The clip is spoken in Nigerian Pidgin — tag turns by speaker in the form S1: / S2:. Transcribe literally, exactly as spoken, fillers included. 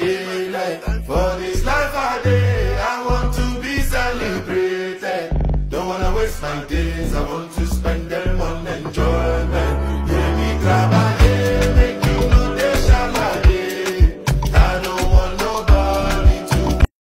S1: daylight. For this life I day, I want to be celebrated. Don't wanna waste my days, I want